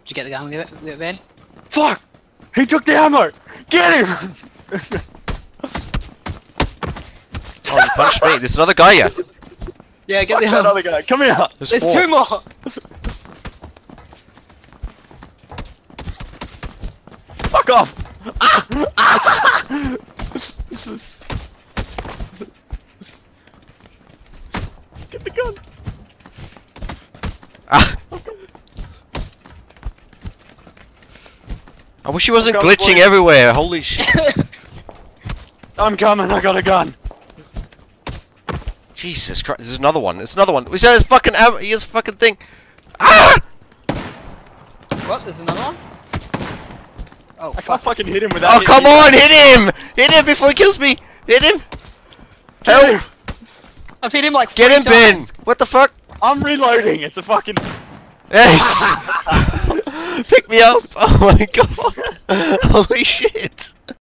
Did you get the gun? Give it, Ben? Fuck! He took the ammo! Get him! Oh, you punched me. There's another guy here. Yeah, get Fuck the that ammo. other guy. Come here! There's There's 4. 2 more! Fuck off! Get the gun! Ah. I wish he wasn't Gun glitching boy. everywhere. Holy shit. I'm coming, I got a gun! Jesus Christ. There's another one. There's another one. He has fucking ammo. He has a fucking thing. Ah! What? There's another one? Oh, I can't fuck. fucking hit him without Oh, hitting come you. on. Hit him. Hit him before he kills me. Hit him. Get Help. him! I've hit him like 3 Get him, Ben. times. What the fuck? I'm reloading, it's a fucking... Yes. Pick me up. Oh my god. Holy shit.